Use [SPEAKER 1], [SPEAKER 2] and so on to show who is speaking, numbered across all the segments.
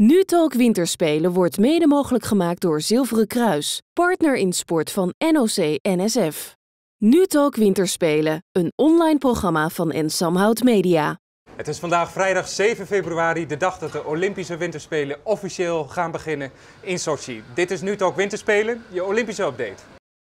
[SPEAKER 1] NuTalk Winterspelen wordt mede mogelijk gemaakt door Zilveren Kruis, partner in sport van NOC-NSF. NuTalk Winterspelen, een online programma van Ensamhout Media.
[SPEAKER 2] Het is vandaag vrijdag 7 februari, de dag dat de Olympische Winterspelen officieel gaan beginnen in Sochi. Dit is NuTalk Winterspelen, je Olympische update.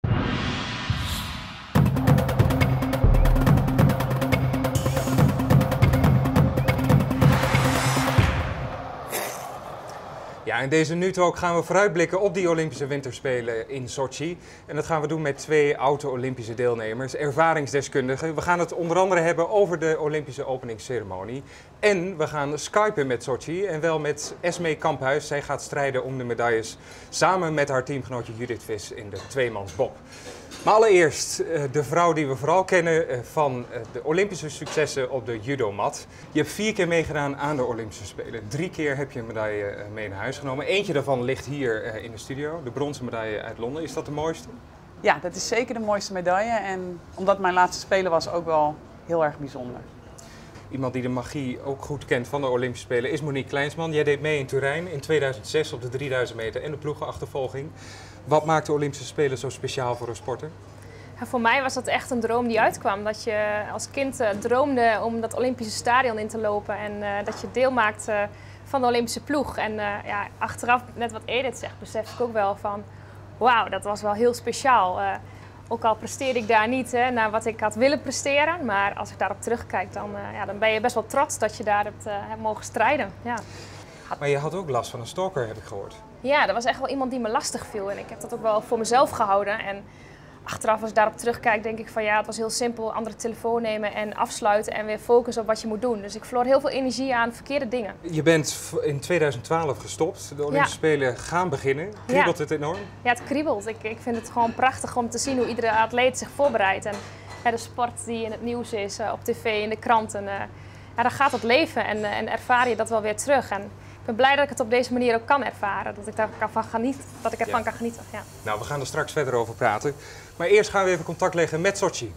[SPEAKER 2] Ja, in deze NuTalk gaan we vooruitblikken op die Olympische Winterspelen in Sochi. En dat gaan we doen met twee oude-Olympische deelnemers, ervaringsdeskundigen. We gaan het onder andere hebben over de Olympische openingsceremonie. En we gaan skypen met Sochi en wel met Esmee Kamphuis. Zij gaat strijden om de medailles samen met haar teamgenootje Judith Vis in de tweemansbob. Maar allereerst de vrouw die we vooral kennen van de Olympische successen op de judomat. Je hebt 4 keer meegedaan aan de Olympische Spelen. 3 keer heb je een medaille mee naar huis genomen. Eentje daarvan ligt hier in de studio, de bronzen medaille uit Londen. Is dat de mooiste?
[SPEAKER 3] Ja, dat is zeker de mooiste medaille. En omdat het mijn laatste Spelen was, ook wel heel erg bijzonder.
[SPEAKER 2] Iemand die de magie ook goed kent van de Olympische Spelen is Monique Kleinsman. Jij deed mee in Turijn in 2006 op de 3000 meter en de ploegenachtervolging. Wat maakt de Olympische Spelen zo speciaal voor een sporter?
[SPEAKER 4] Ja, voor mij was dat echt een droom die uitkwam. Dat je als kind droomde om dat Olympische stadion in te lopen en dat je deel maakt van de Olympische ploeg. En ja, achteraf, net wat Edith zegt, besef ik ook wel van wauw, dat was wel heel speciaal. Ook al presteerde ik daar niet naar wat ik had willen presteren. Maar als ik daarop terugkijk, dan ben je best wel trots dat je daar hebt mogen strijden. Ja.
[SPEAKER 2] Maar je had ook last van een stalker, heb ik gehoord.
[SPEAKER 4] Ja, er was echt wel iemand die me lastig viel. En ik heb dat ook wel voor mezelf gehouden. En achteraf, als ik daarop terugkijk, denk ik van ja, het was heel simpel. Andere telefoon nemen en afsluiten en weer focussen op wat je moet doen. Dus ik verloor heel veel energie aan verkeerde dingen. Je
[SPEAKER 2] bent in 2012 gestopt. De Olympische Spelen gaan beginnen. Kriebelt het enorm?
[SPEAKER 4] Ja, het kriebelt. Ik vind het gewoon prachtig om te zien hoe iedere atleet zich voorbereidt. En de sport die in het nieuws is, op tv, in de kranten. Daar gaat het leven en ervaar je dat wel weer terug. En ik ben blij dat ik het op deze manier ook kan ervaren. Dat ik ervan kan genieten. Ja.
[SPEAKER 2] Nou, we gaan er straks verder over praten. Maar eerst gaan we even contact leggen met Sochi.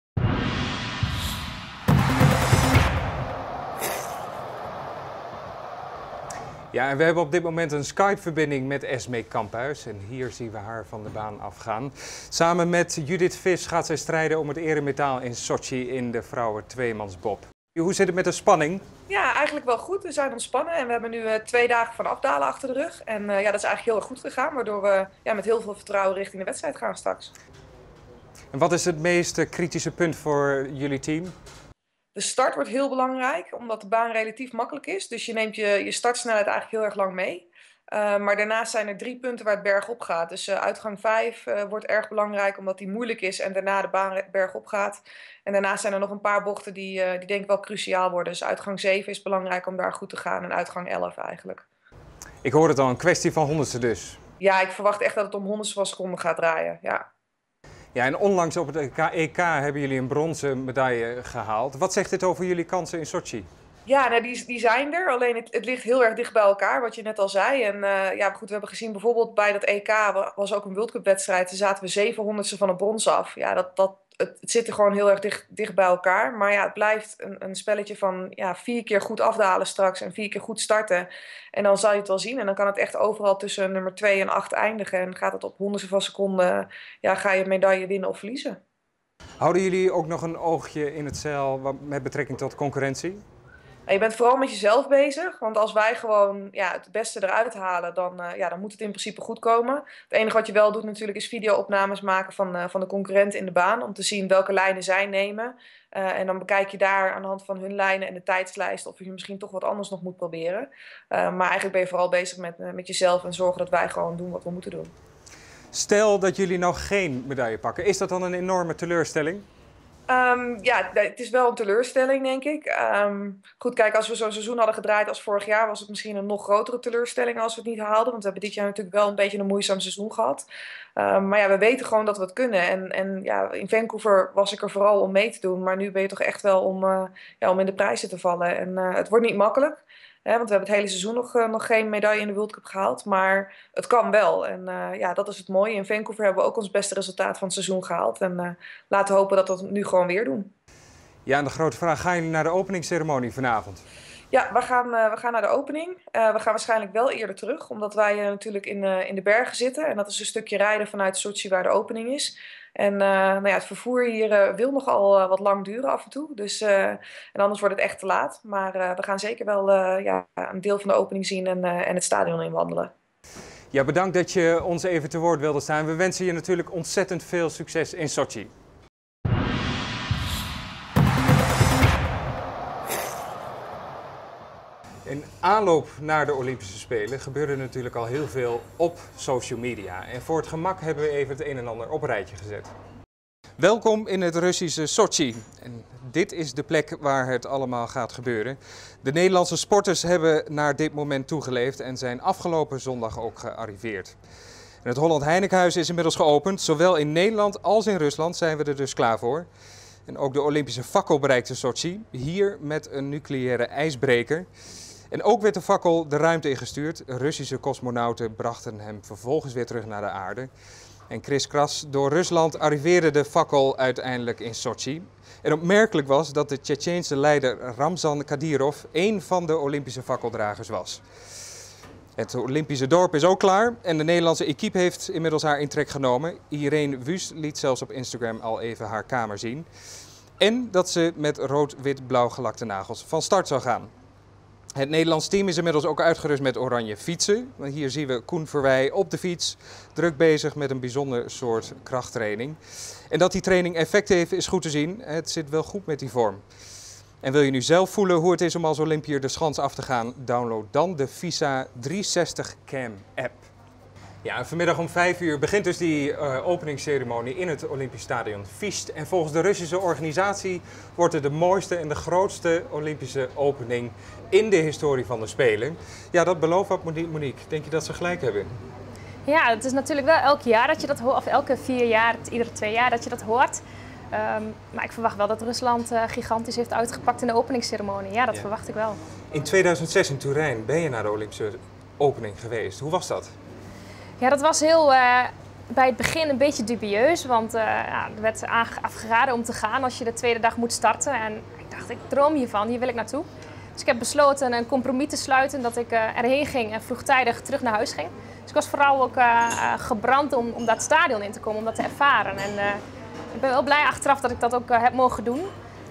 [SPEAKER 2] Ja, en we hebben op dit moment een Skype-verbinding met Esmee Kamphuis. En hier zien we haar van de baan afgaan. Samen met Judith Vis gaat zij strijden om het eremetaal in Sochi in de vrouwen tweemansbob. Hoe zit het met de spanning?
[SPEAKER 5] Ja, eigenlijk wel goed. We zijn ontspannen en we hebben nu 2 dagen van afdalen achter de rug. En dat is eigenlijk heel erg goed gegaan, waardoor we met heel veel vertrouwen richting de wedstrijd gaan straks.
[SPEAKER 2] En wat is het meest kritische punt voor jullie team?
[SPEAKER 5] De start wordt heel belangrijk, omdat de baan relatief makkelijk is. Dus je neemt je startsnelheid eigenlijk heel erg lang mee. Maar daarnaast zijn er 3 punten waar het bergop gaat. Dus uitgang 5 wordt erg belangrijk omdat die moeilijk is en daarna de baan bergop gaat. En daarnaast zijn er nog een paar bochten die denk ik wel cruciaal worden. Dus uitgang 7 is belangrijk om daar goed te gaan en uitgang 11 eigenlijk.
[SPEAKER 2] Ik hoor het al, een kwestie van honderdste dus.
[SPEAKER 5] Ja, ik verwacht echt dat het om honderdste van seconden gaat draaien, ja.
[SPEAKER 2] Ja, en onlangs op het EK hebben jullie een bronzen medaille gehaald. Wat zegt dit over jullie kansen in Sochi?
[SPEAKER 5] Ja, nou, die zijn er. Alleen het ligt heel erg dicht bij elkaar, wat je net al zei. En goed, we hebben gezien bijvoorbeeld bij dat EK was ook een World Cup wedstrijd. Daar zaten we 700ste van het brons af. Ja, het zit er gewoon heel erg dicht bij elkaar. Maar ja, het blijft een spelletje van 4 keer goed afdalen straks en 4 keer goed starten. En dan zal je het wel zien. En dan kan het echt overal tussen nummer 2 en 8 eindigen. En gaat het op honderdste van seconden, ga je medaille winnen of verliezen.
[SPEAKER 2] Houden jullie ook nog een oogje in het zeil met betrekking tot concurrentie?
[SPEAKER 5] Je bent vooral met jezelf bezig, want als wij gewoon het beste eruit halen, dan moet het in principe goed komen. Het enige wat je wel doet natuurlijk is video-opnames maken van de concurrenten in de baan, om te zien welke lijnen zij nemen. En dan bekijk je daar aan de hand van hun lijnen en de tijdslijst of je misschien toch wat anders nog moet proberen. Maar eigenlijk ben je vooral bezig met jezelf en zorgen dat wij gewoon doen wat we moeten doen.
[SPEAKER 2] Stel dat jullie nou geen medaille pakken, is dat dan een enorme teleurstelling?
[SPEAKER 5] Het is wel een teleurstelling, denk ik. Goed, kijk, als we zo'n seizoen hadden gedraaid als vorig jaar, was het misschien een nog grotere teleurstelling als we het niet haalden. Want we hebben dit jaar natuurlijk wel een beetje een moeizaam seizoen gehad. Maar we weten gewoon dat we het kunnen. En in Vancouver was ik er vooral om mee te doen. Maar nu ben je toch echt wel om in de prijzen te vallen. En het wordt niet makkelijk. Want we hebben het hele seizoen nog geen medaille in de World Cup gehaald. Maar het kan wel. En dat is het mooie. In Vancouver hebben we ook ons beste resultaat van het seizoen gehaald. En laten we hopen dat we het nu gewoon weer doen.
[SPEAKER 2] Ja, en de grote vraag, gaan jullie naar de openingsceremonie vanavond?
[SPEAKER 5] Ja, we gaan naar de opening. We gaan waarschijnlijk wel eerder terug, omdat wij natuurlijk in de bergen zitten. En dat is een stukje rijden vanuit Sochi waar de opening is. En nou ja, het vervoer hier wil nogal wat lang duren af en toe. Dus, en anders wordt het echt te laat. Maar we gaan zeker wel ja, een deel van de opening zien en het stadion inwandelen.
[SPEAKER 2] Ja, bedankt dat je ons even te woord wilde staan. We wensen je natuurlijk ontzettend veel succes in Sochi. In aanloop naar de Olympische Spelen gebeurde natuurlijk al heel veel op social media. En voor het gemak hebben we even het een en ander op een rijtje gezet. Welkom in het Russische Sochi. En dit is de plek waar het allemaal gaat gebeuren. De Nederlandse sporters hebben naar dit moment toegeleefd en zijn afgelopen zondag ook gearriveerd. En het Holland Heinekenhuis is inmiddels geopend. Zowel in Nederland als in Rusland zijn we er dus klaar voor. En ook de Olympische fakkel bereikte Sochi, hier met een nucleaire ijsbreker. En ook werd de fakkel de ruimte ingestuurd. Russische cosmonauten brachten hem vervolgens weer terug naar de aarde. En kriskras door Rusland arriveerde de fakkel uiteindelijk in Sochi. En opmerkelijk was dat de Tsjetsjeense leider Ramzan Kadyrov één van de Olympische fakkeldragers was. Het Olympische dorp is ook klaar en de Nederlandse equipe heeft inmiddels haar intrek genomen. Irene Wüst liet zelfs op Instagram al even haar kamer zien. En dat ze met rood-wit-blauw gelakte nagels van start zou gaan. Het Nederlands team is inmiddels ook uitgerust met oranje fietsen. Hier zien we Koen Verwij op de fiets, druk bezig met een bijzonder soort krachttraining. En dat die training effect heeft is goed te zien. Het zit wel goed met die vorm. En wil je nu zelf voelen hoe het is om als Olympiër de schans af te gaan? Download dan de Visa 360 Cam app. Ja, vanmiddag om 5 uur begint dus die openingsceremonie in het Olympisch Stadion Fisht. En volgens de Russische organisatie wordt het de mooiste en de grootste Olympische opening in de historie van de Spelen. Ja, dat belooft wat, Monique. Denk je dat ze gelijk hebben?
[SPEAKER 4] Ja, het is natuurlijk wel elk jaar dat je dat hoort, of elke 4 jaar, iedere 2 jaar dat je dat hoort. Maar ik verwacht wel dat Rusland gigantisch heeft uitgepakt in de openingsceremonie. Ja, dat verwacht ik wel.
[SPEAKER 2] In 2006 in Turijn ben je naar de Olympische opening geweest. Hoe was dat?
[SPEAKER 4] Ja, dat was heel bij het begin een beetje dubieus, want ja, er werd afgeraden om te gaan als je de tweede dag moet starten. En ik dacht, ik droom hiervan, hier wil ik naartoe. Dus ik heb besloten een compromis te sluiten dat ik erheen ging en vroegtijdig terug naar huis ging. Dus ik was vooral ook gebrand om dat stadion in te komen, om dat te ervaren. En ik ben wel blij achteraf dat ik dat ook heb mogen doen.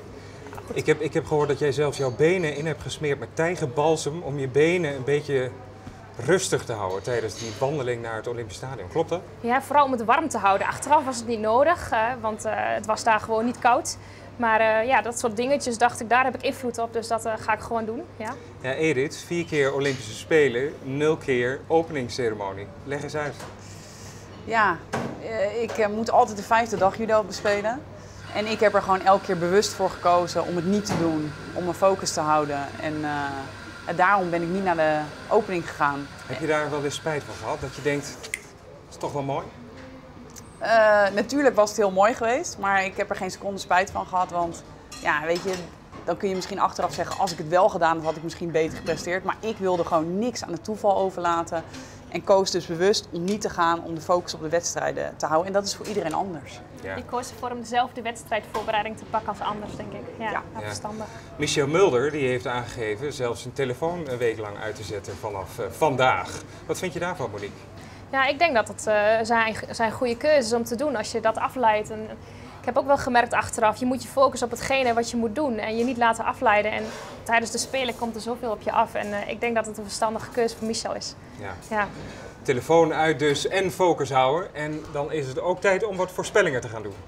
[SPEAKER 2] Ik heb gehoord dat jij zelfs jouw benen in hebt gesmeerd met tijgerbalsem om je benen een beetje rustig te houden tijdens die wandeling naar het Olympisch Stadion. Klopt dat?
[SPEAKER 4] Ja, vooral om het warm te houden. Achteraf was het niet nodig, want het was daar gewoon niet koud. Maar ja, dat soort dingetjes dacht ik, daar heb ik invloed op, dus dat ga ik gewoon doen. Ja.
[SPEAKER 2] Ja, Edith, 4 keer Olympische Spelen, 0 keer openingsceremonie. Leg eens uit.
[SPEAKER 3] Ja, ik moet altijd de 5e dag judo bespelen. En ik heb er gewoon elke keer bewust voor gekozen om het niet te doen, om mijn focus te houden. En daarom ben ik niet naar de opening gegaan.
[SPEAKER 2] Heb je daar wel eens spijt van gehad? Dat je denkt, dat is toch wel mooi?
[SPEAKER 3] Natuurlijk was het heel mooi geweest, maar ik heb er geen seconde spijt van gehad. Want ja, weet je, dan kun je misschien achteraf zeggen, als ik het wel gedaan had, had ik misschien beter gepresteerd. Maar ik wilde gewoon niks aan het toeval overlaten. En koos dus bewust om niet te gaan, om de focus op de wedstrijden te houden. En dat is voor iedereen anders.
[SPEAKER 4] Ja. Ik koos ervoor om dezelfde wedstrijdvoorbereiding te pakken als anders, denk ik. Ja, verstandig.
[SPEAKER 2] Michel Mulder die heeft aangegeven zelfs zijn telefoon een week lang uit te zetten vanaf vandaag. Wat vind je daarvan, Monique?
[SPEAKER 4] Ja, ik denk dat het zijn goede keuze is om te doen als je dat afleidt. En ik heb ook wel gemerkt achteraf, je moet je focussen op hetgene wat je moet doen en je niet laten afleiden. En tijdens de Spelen komt er zoveel op je af en ik denk dat het een verstandige keuze voor Michel is. Ja.
[SPEAKER 2] Telefoon uit dus en focus houden. En dan is het ook tijd om wat voorspellingen te gaan doen.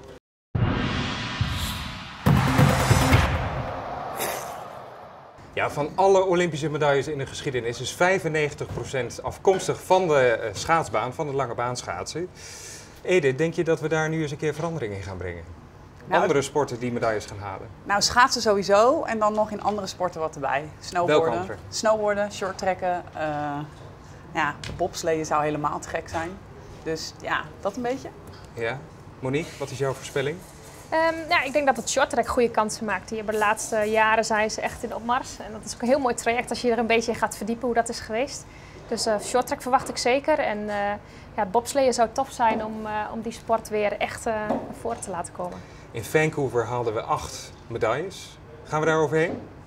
[SPEAKER 2] Ja, van alle Olympische medailles in de geschiedenis is 95% afkomstig van de schaatsbaan, van de lange baan schaatsen. Edith, denk je dat we daar nu eens een keer verandering in gaan brengen? Nou, andere sporten die medailles gaan halen?
[SPEAKER 3] Nou, schaatsen sowieso en dan nog in andere sporten wat erbij. Snowboarden, shorttrekken, ja, bobsleeën zou helemaal te gek zijn. Dus ja, dat een beetje.
[SPEAKER 2] Ja. Monique, wat is jouw voorspelling?
[SPEAKER 4] Ja, ik denk dat het shorttrack goede kansen maakt. Hier de laatste jaren zijn ze echt in de opmars. En dat is ook een heel mooi traject als je er een beetje in gaat verdiepen hoe dat is geweest. Dus shorttrack verwacht ik zeker. En ja, bobsleeën zou tof zijn om die sport weer echt naar voren te laten komen.
[SPEAKER 2] In Vancouver haalden we 8 medailles. Gaan we daar overheen?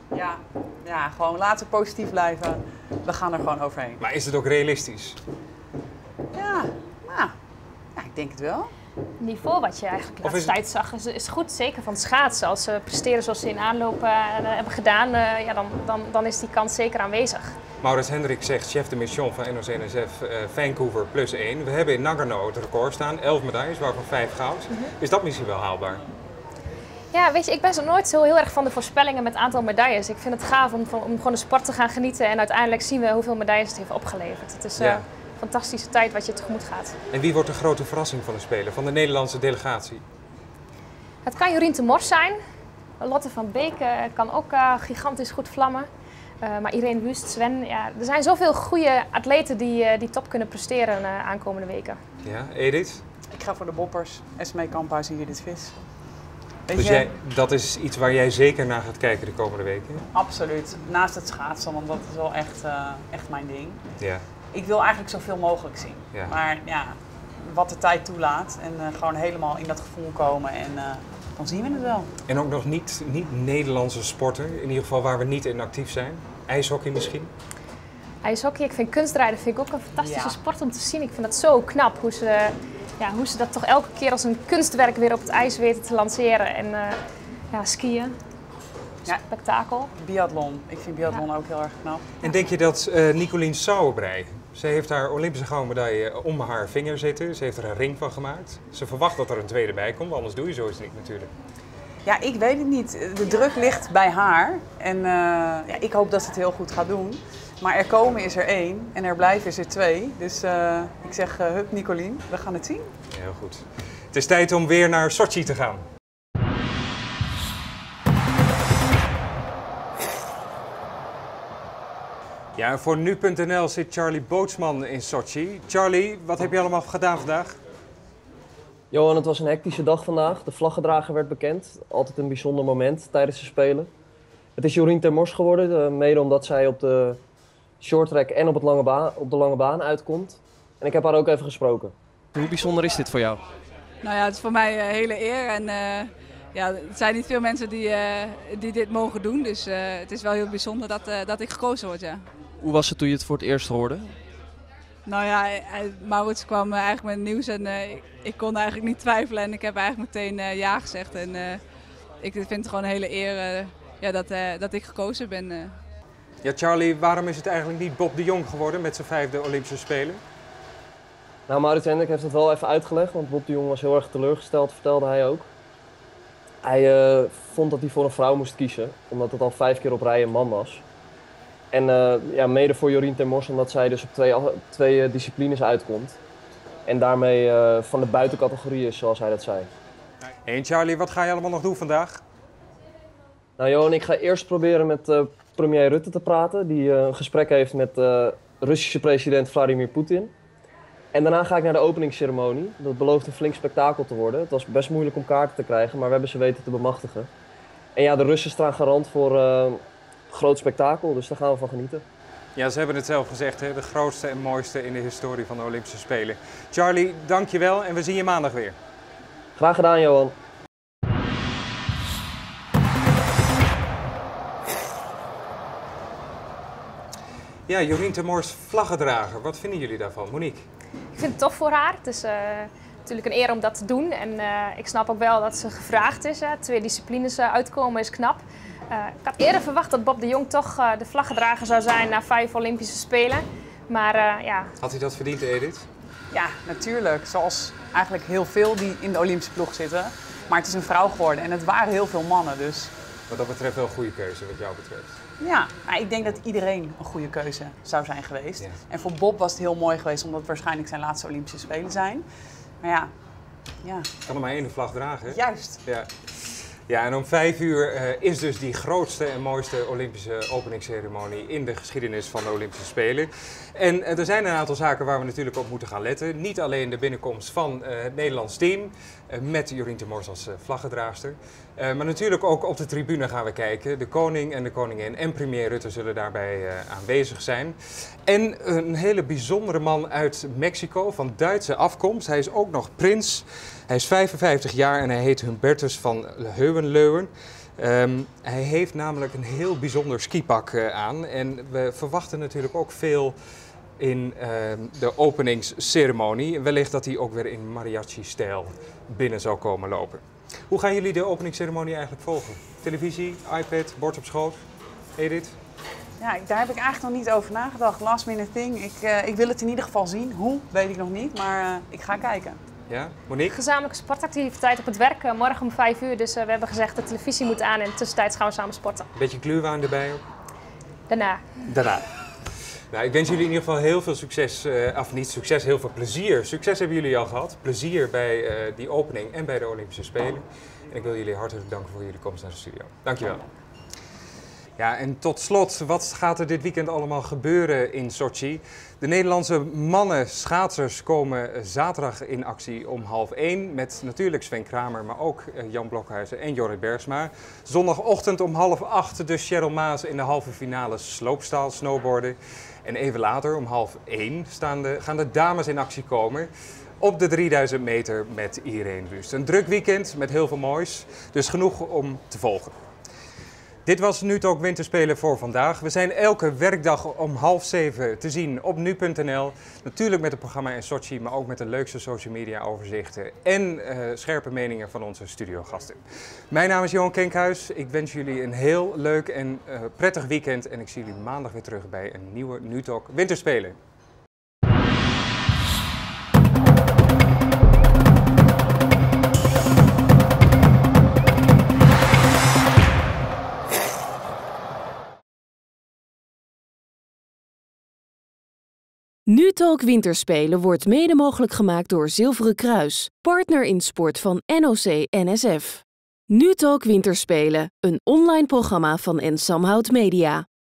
[SPEAKER 3] Ja, gewoon laten we positief blijven. We gaan er gewoon overheen.
[SPEAKER 2] Maar is het ook realistisch?
[SPEAKER 3] Ja, ik denk het wel.
[SPEAKER 4] Het niveau wat je eigenlijk de
[SPEAKER 2] Of is
[SPEAKER 4] laatste tijd zag is goed. Zeker van het schaatsen. Als ze presteren zoals ze in aanloop hebben gedaan, dan is die kans zeker aanwezig.
[SPEAKER 2] Maurits Hendrik zegt, chef de mission van NOC-NSF, Vancouver +1. We hebben in Nagano het record staan, 11 medailles, waarvan 5 goud. Is dat misschien wel haalbaar?
[SPEAKER 4] Ja, weet je, ik ben zo nooit zo heel erg van de voorspellingen met aantal medailles. Ik vind het gaaf om gewoon de sport te gaan genieten en uiteindelijk zien we hoeveel medailles het heeft opgeleverd. Het is een fantastische tijd wat je tegemoet gaat.
[SPEAKER 2] En wie wordt de grote verrassing van de Spelen, van de Nederlandse delegatie?
[SPEAKER 4] Het kan Jorien te Mors zijn. Lotte van Beek kan ook gigantisch goed vlammen. Maar Irene Wust, Sven, ja, er zijn zoveel goede atleten die top kunnen presteren aankomende weken.
[SPEAKER 2] Ja, Edith?
[SPEAKER 3] Ik ga voor de boppers. Esmee Kamphuis en Judith Vis. Weet
[SPEAKER 2] Dus
[SPEAKER 3] je?
[SPEAKER 2] dat is iets waar jij zeker naar gaat kijken de komende weken?
[SPEAKER 3] Absoluut. Naast het schaatsen, want dat is wel echt mijn ding.
[SPEAKER 2] Ja.
[SPEAKER 3] Ik wil eigenlijk zoveel mogelijk zien.
[SPEAKER 2] Ja.
[SPEAKER 3] Maar ja, wat de tijd toelaat en gewoon helemaal in dat gevoel komen en dan zien we het wel.
[SPEAKER 2] En ook nog niet Nederlandse sporten, in ieder geval waar we niet in actief zijn. IJshockey misschien?
[SPEAKER 4] IJshockey, ik vind kunstrijden vind ik ook een fantastische sport om te zien. Ik vind dat zo knap hoe ze dat toch elke keer als een kunstwerk weer op het ijs weten te lanceren. En skiën, spektakel.
[SPEAKER 3] Biathlon. Ik vind biathlon ook heel erg knap.
[SPEAKER 2] En denk je dat Nicolien Sauerbrei, ze heeft haar Olympische gouden medaille om haar vinger zitten. Ze heeft er een ring van gemaakt. Ze verwacht dat er een tweede bij komt, anders doe je zoiets niet natuurlijk.
[SPEAKER 3] Ja, ik weet het niet. De druk ligt bij haar. En ik hoop dat ze het heel goed gaat doen. Maar er komen is er 1 en er blijven is er 2. Dus ik zeg, hup Nicolien, we gaan het zien.
[SPEAKER 2] Heel goed. Het is tijd om weer naar Sochi te gaan. Ja, en voor nu.nl zit Charlie Bootsman in Sochi. Charlie, wat heb je allemaal gedaan vandaag?
[SPEAKER 6] Johan, het was een hectische dag vandaag. De vlaggedrager werd bekend. Altijd een bijzonder moment tijdens de Spelen. Het is Jorien ter Mors geworden, mede omdat zij op de shorttrack en op de lange baan uitkomt. En ik heb haar ook even gesproken. Hoe bijzonder is dit voor jou?
[SPEAKER 7] Nou ja, het is voor mij een hele eer en er zijn niet veel mensen die dit mogen doen. Dus het is wel heel bijzonder dat ik gekozen word, ja.
[SPEAKER 6] Hoe was het toen je het voor het eerst hoorde?
[SPEAKER 7] Nou ja, Maurits kwam eigenlijk met het nieuws en ik kon eigenlijk niet twijfelen en ik heb eigenlijk meteen ja gezegd. En ik vind het gewoon een hele eer dat ik gekozen ben.
[SPEAKER 2] Ja, Charlie, waarom is het eigenlijk niet Bob de Jong geworden met zijn 5e Olympische Spelen?
[SPEAKER 6] Nou, Maurits Hendrik heeft het wel even uitgelegd, want Bob de Jong was heel erg teleurgesteld, vertelde hij ook. Hij vond dat hij voor een vrouw moest kiezen, omdat het al 5 keer op rij een man was. En mede voor Jorien ter Mors, omdat zij dus op twee disciplines uitkomt. En daarmee van de buitencategorie is, zoals hij dat zei.
[SPEAKER 2] En Charlie, wat ga je allemaal nog doen vandaag?
[SPEAKER 6] Nou Johan, ik ga eerst proberen met premier Rutte te praten, die een gesprek heeft met Russische president Vladimir Poetin. En daarna ga ik naar de openingsceremonie. Dat belooft een flink spektakel te worden. Het was best moeilijk om kaarten te krijgen, maar we hebben ze weten te bemachtigen. En ja, de Russen staan garant voor groot spektakel, dus daar gaan we van genieten.
[SPEAKER 2] Ja, ze hebben het zelf gezegd, hè? De grootste en mooiste in de historie van de Olympische Spelen. Charlie, dankjewel en we zien je maandag weer.
[SPEAKER 6] Graag gedaan, Johan.
[SPEAKER 2] Ja, Jorien ter Mors, vlaggedrager. Wat vinden jullie daarvan? Monique?
[SPEAKER 4] Ik vind het tof voor haar. Het is natuurlijk een eer om dat te doen. En ik snap ook wel dat ze gevraagd is. 2 disciplines uitkomen is knap. Ik had eerder verwacht dat Bob de Jong toch de vlaggedrager zou zijn na 5 Olympische Spelen. Maar
[SPEAKER 2] Had hij dat verdiend, Edith?
[SPEAKER 3] Ja, natuurlijk. Zoals eigenlijk heel veel die in de Olympische ploeg zitten. Maar het is een vrouw geworden en het waren heel veel mannen. Dus
[SPEAKER 2] Wat dat betreft wel een goede keuze, wat jou betreft.
[SPEAKER 3] ja, maar ik denk dat iedereen een goede keuze zou zijn geweest.
[SPEAKER 2] Ja.
[SPEAKER 3] En voor Bob was het heel mooi geweest, omdat het waarschijnlijk zijn laatste Olympische Spelen zijn. Maar ja.
[SPEAKER 2] Kan er maar 1 vlag dragen, hè?
[SPEAKER 3] Juist.
[SPEAKER 2] Ja. Ja, en om 5 uur is dus die grootste en mooiste Olympische openingsceremonie in de geschiedenis van de Olympische Spelen. En er zijn een aantal zaken waar we natuurlijk op moeten gaan letten. Niet alleen de binnenkomst van het Nederlands team met Jorien ter Mors als vlaggedraagster. Maar natuurlijk ook op de tribune gaan we kijken. De koning en de koningin en premier Rutte zullen daarbij aanwezig zijn. En een hele bijzondere man uit Mexico van Duitse afkomst. Hij is ook nog prins. Hij is 55 jaar en hij heet Humbertus van Hohenlohen. Hij heeft namelijk een heel bijzonder skipak aan en we verwachten natuurlijk ook veel in de openingsceremonie. Wellicht dat hij ook weer in mariachi-stijl binnen zou komen lopen. Hoe gaan jullie de openingsceremonie eigenlijk volgen? Televisie, iPad, bord op schoot? Edith?
[SPEAKER 3] Ja, daar heb ik eigenlijk nog niet over nagedacht. Last minute thing. Ik wil het in ieder geval zien. Hoe, weet ik nog niet, maar ik ga kijken.
[SPEAKER 2] Ja, Monique?
[SPEAKER 4] Gezamenlijke sportactiviteit op het werk, morgen om 5 uur. Dus we hebben gezegd de televisie moet aan en tussentijds gaan we samen sporten.
[SPEAKER 2] Beetje gluwijn erbij ook?
[SPEAKER 4] Daarna.
[SPEAKER 2] Daarna. Nou, ik wens jullie in ieder geval heel veel succes, of niet succes, heel veel plezier. Succes hebben jullie al gehad. Plezier bij die opening en bij de Olympische Spelen. En ik wil jullie hartelijk danken voor jullie komst naar de studio. Dankjewel. Ja, en tot slot, wat gaat er dit weekend allemaal gebeuren in Sochi? De Nederlandse mannen schaatsers komen zaterdag in actie om 12:30 met natuurlijk Sven Kramer, maar ook Jan Blokhuizen en Jorrit Bergsma. Zondagochtend om 7:30 dus Cheryl Maas in de halve finale sloopstaal snowboarden. En even later om 12:30 gaan de dames in actie komen op de 3000 meter met Irene Wust. Een druk weekend met heel veel moois, dus genoeg om te volgen. Dit was Nu Talk Winterspelen voor vandaag. We zijn elke werkdag om 6:30 te zien op nu.nl. Natuurlijk met het programma in Sochi, maar ook met de leukste social media overzichten en scherpe meningen van onze studiogasten. Mijn naam is Johan Kenkhuis. Ik wens jullie een heel leuk en prettig weekend en ik zie jullie maandag weer terug bij een nieuwe Nu Talk Winterspelen.
[SPEAKER 1] Nu Talk Winterspelen wordt mede mogelijk gemaakt door Zilveren Kruis, partner in sport van NOC-NSF. Nu Talk Winterspelen, een online programma van Ensamhout Media.